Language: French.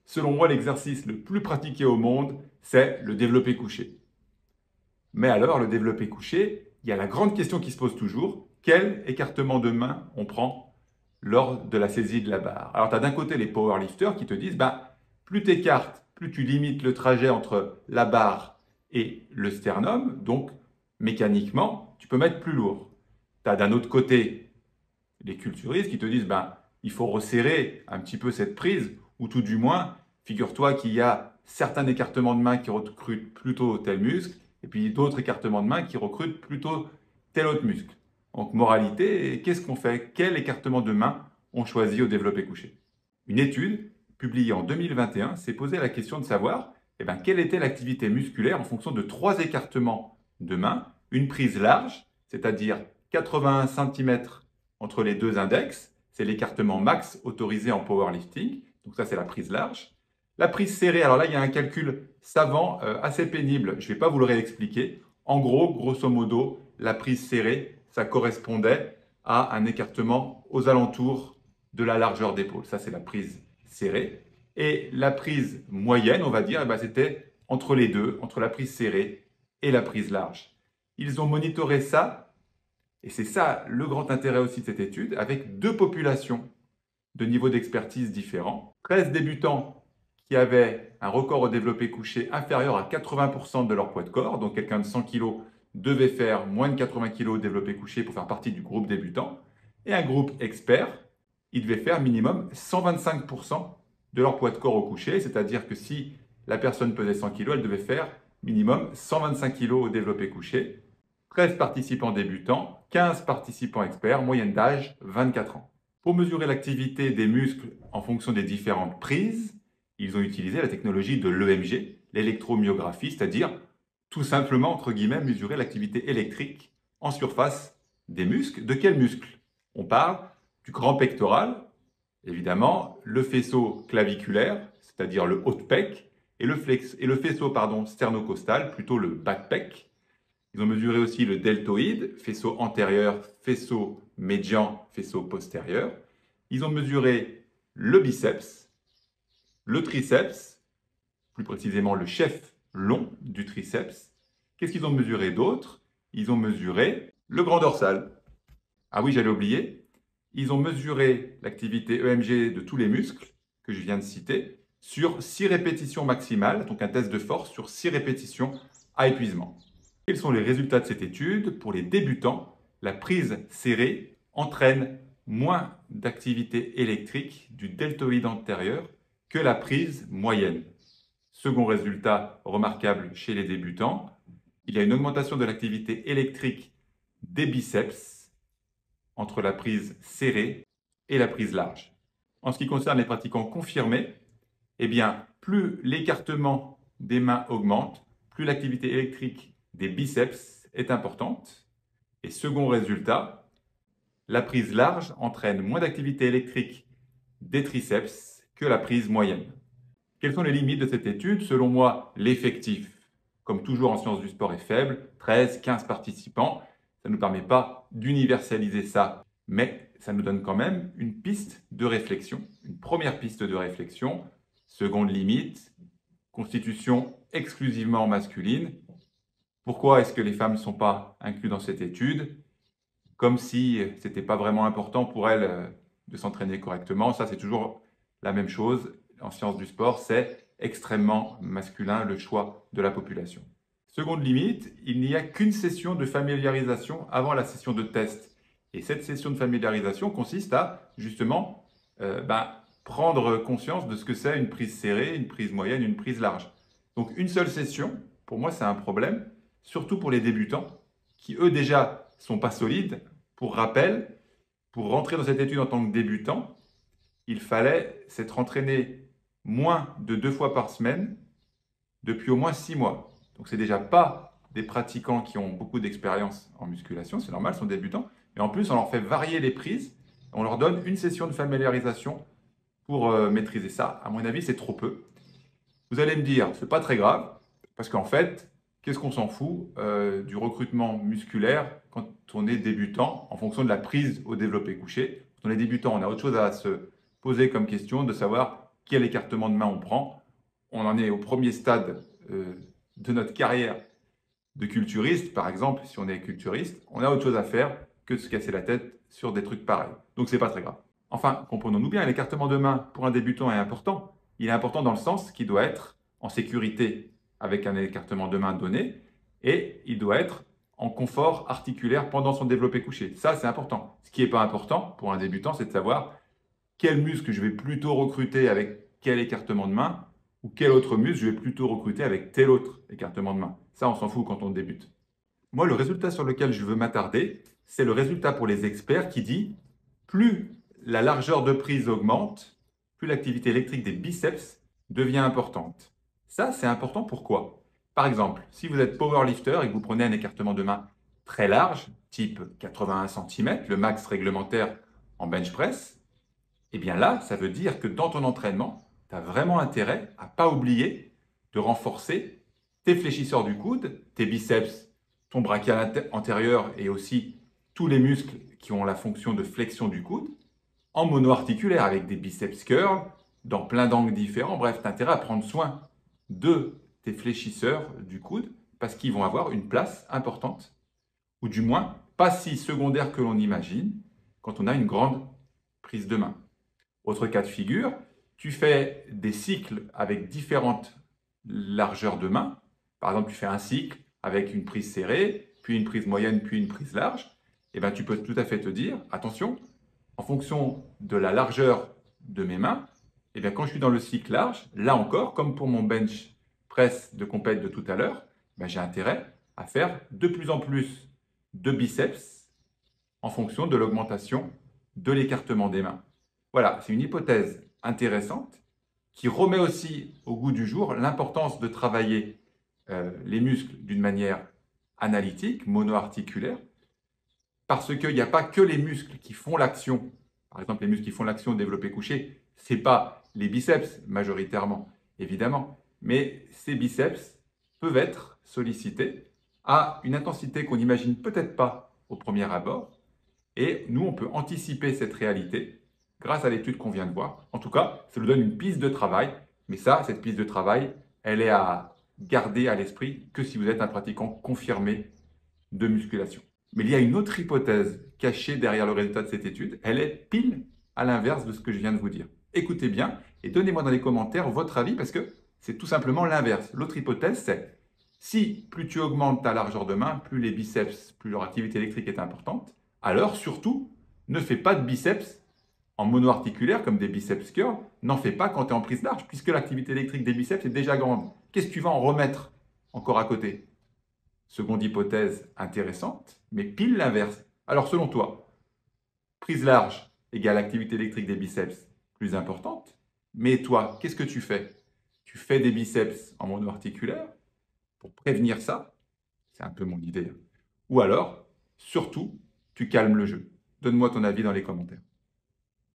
Selon moi, l'exercice le plus pratiqué au monde, c'est le développé couché. Mais alors, le développé couché, il y a la grande question qui se pose toujours, quel écartement de main on prend lors de la saisie de la barre? Alors, tu as d'un côté les powerlifters qui te disent, plus tu écartes, plus tu limites le trajet entre la barre et le sternum, donc mécaniquement, tu peux mettre plus lourd. Tu as d'un autre côté les culturistes qui te disent, il faut resserrer un petit peu cette prise, ou tout du moins, figure-toi qu'il y a certains écartements de main qui recrutent plutôt tel muscle, et puis d'autres écartements de main qui recrutent plutôt tel autre muscle. Donc, moralité, qu'est-ce qu'on fait? Quel écartement de main on choisit au développé couché? Une étude publiée en 2021 s'est posé la question de savoir quelle était l'activité musculaire en fonction de 3 écartements de main, une prise large, c'est-à-dire 81 cm entre les deux index, c'est l'écartement max autorisé en powerlifting, donc ça c'est la prise large. La prise serrée, alors là il y a un calcul savant assez pénible, je ne vais pas vous le réexpliquer. En gros, grosso modo, la prise serrée, ça correspondait à un écartement aux alentours de la largeur d'épaule. Ça c'est la prise serrée. Et la prise moyenne, on va dire, c'était entre les deux, entre la prise serrée et la prise large. Ils ont monitoré ça, et c'est ça le grand intérêt aussi de cette étude, avec 2 populations de niveaux d'expertise différents. 13 débutants qui avaient un record au développé couché inférieur à 80% de leur poids de corps, donc quelqu'un de 100 kg devait faire moins de 80 kg au développé couché pour faire partie du groupe débutant, et un groupe expert, il devait faire minimum 125% de leur poids de corps au couché, c'est-à-dire que si la personne pesait 100 kg, elle devait faire minimum 125 kg au développé couché. 13 participants débutants, 15 participants experts, moyenne d'âge 24 ans. Pour mesurer l'activité des muscles en fonction des différentes prises, ils ont utilisé la technologie de l'EMG, l'électromyographie, c'est-à-dire tout simplement, entre guillemets, mesurer l'activité électrique en surface des muscles. De quels muscles? On parle du grand pectoral, évidemment, le faisceau claviculaire, c'est-à-dire le haut de pec, et le faisceau sternocostal, plutôt le bas de pec. Ils ont mesuré aussi le deltoïde, faisceau antérieur, faisceau médian, faisceau postérieur. Ils ont mesuré le biceps, le triceps, plus précisément le chef long du triceps. Qu'est-ce qu'ils ont mesuré d'autre? Ils ont mesuré le grand dorsal. Ah oui, j'allais oublier. Ils ont mesuré l'activité EMG de tous les muscles que je viens de citer sur 6 répétitions maximales, donc un test de force sur 6 répétitions à épuisement. Quels sont les résultats de cette étude? Pour les débutants, la prise serrée entraîne moins d'activité électrique du deltoïde antérieur que la prise moyenne. Second résultat remarquable chez les débutants, il y a une augmentation de l'activité électrique des biceps entre la prise serrée et la prise large. En ce qui concerne les pratiquants confirmés, plus l'écartement des mains augmente, plus l'activité électrique des biceps est importante. Et second résultat, la prise large entraîne moins d'activité électrique des triceps que la prise moyenne. Quelles sont les limites de cette étude? Selon moi, l'effectif, comme toujours en sciences du sport, est faible, 13, 15 participants. Ça ne nous permet pas d'universaliser ça, mais ça nous donne quand même une piste de réflexion, une première piste de réflexion. Seconde limite, constitution exclusivement masculine. Pourquoi est-ce que les femmes ne sont pas incluses dans cette étude? Comme si ce n'était pas vraiment important pour elles de s'entraîner correctement. Ça, c'est toujours la même chose. En sciences du sport, c'est extrêmement masculin le choix de la population. Seconde limite, il n'y a qu'une session de familiarisation avant la session de test. Et cette session de familiarisation consiste à justement prendre conscience de ce que c'est une prise serrée, une prise moyenne, une prise large. Donc une seule session, pour moi c'est un problème, surtout pour les débutants, qui eux déjà sont pas solides. Pour rappel, pour rentrer dans cette étude en tant que débutant, il fallait s'être entraîné moins de 2 fois par semaine depuis au moins 6 mois. Donc c'est déjà pas des pratiquants qui ont beaucoup d'expérience en musculation, c'est normal, ils sont débutants. Mais en plus, on leur fait varier les prises, on leur donne une session de familiarisation pour maîtriser ça. À mon avis, c'est trop peu. Vous allez me dire, c'est pas très grave, parce qu'en fait, qu'est-ce qu'on s'en fout du recrutement musculaire quand on est débutant en fonction de la prise au développé couché? Quand on est débutant, on a autre chose à se poser comme question, de savoir quel écartement de main on prend. On en est au premier stade de notre carrière de culturiste, par exemple, si on est culturiste, on a autre chose à faire que de se casser la tête sur des trucs pareils. Donc c'est pas très grave. Enfin, comprenons-nous bien, l'écartement de main pour un débutant est important. Il est important dans le sens qu'il doit être en sécurité avec un écartement de main donné et il doit être en confort articulaire pendant son développé couché. Ça, c'est important. Ce qui n'est pas important pour un débutant, c'est de savoir quel muscle je vais plutôt recruter avec quel écartement de main ou quel autre muscle je vais plutôt recruter avec tel autre écartement de main. Ça, on s'en fout quand on débute. Moi, le résultat sur lequel je veux m'attarder, c'est le résultat pour les experts qui dit plus la largeur de prise augmente, plus l'activité électrique des biceps devient importante. Ça, c'est important pourquoi? Par exemple, si vous êtes powerlifter et que vous prenez un écartement de main très large, type 81 cm, le max réglementaire en bench press, eh bien là, ça veut dire que dans ton entraînement, tu as vraiment intérêt à ne pas oublier de renforcer tes fléchisseurs du coude, tes biceps, ton brachial antérieur et aussi tous les muscles qui ont la fonction de flexion du coude, en monoarticulaire avec des biceps curls, dans plein d'angles différents. Bref, tu as intérêt à prendre soin de tes fléchisseurs du coude parce qu'ils vont avoir une place importante, ou du moins pas si secondaire que l'on imagine quand on a une grande prise de main. Autre cas de figure, tu fais des cycles avec différentes largeurs de main. Par exemple, tu fais un cycle avec une prise serrée, puis une prise moyenne, puis une prise large. Et bien, tu peux tout à fait te dire, attention, en fonction de la largeur de mes mains, et bien, quand je suis dans le cycle large, là encore, comme pour mon bench press de compète de tout à l'heure, j'ai intérêt à faire de plus en plus de biceps en fonction de l'augmentation de l'écartement des mains. Voilà, c'est une hypothèse intéressante qui remet aussi au goût du jour l'importance de travailler les muscles d'une manière analytique, monoarticulaire, parce qu'il n'y a pas que les muscles qui font l'action. Par exemple, les muscles qui font l'action développé couché, ce n'est pas les biceps majoritairement, évidemment, mais ces biceps peuvent être sollicités à une intensité qu'on n'imagine peut-être pas au premier abord, et nous, on peut anticiper cette réalité grâce à l'étude qu'on vient de voir. En tout cas, ça nous donne une piste de travail. Mais ça, cette piste de travail, elle est à garder à l'esprit que si vous êtes un pratiquant confirmé de musculation. Mais il y a une autre hypothèse cachée derrière le résultat de cette étude. Elle est pile à l'inverse de ce que je viens de vous dire. Écoutez bien et donnez-moi dans les commentaires votre avis parce que c'est tout simplement l'inverse. L'autre hypothèse, c'est si plus tu augmentes ta largeur de main, plus les biceps, plus leur activité électrique est importante, alors surtout, ne fais pas de biceps en monoarticulaire comme des biceps curls. N'en fais pas quand tu es en prise large puisque l'activité électrique des biceps est déjà grande. Qu'est-ce que tu vas en remettre encore à côté? Seconde hypothèse intéressante, mais pile l'inverse. Alors selon toi, prise large égale activité électrique des biceps plus importante. Mais toi, qu'est-ce que tu fais? Tu fais des biceps en monoarticulaire pour prévenir ça. C'est un peu mon idée. Ou alors, surtout, tu calmes le jeu. Donne-moi ton avis dans les commentaires.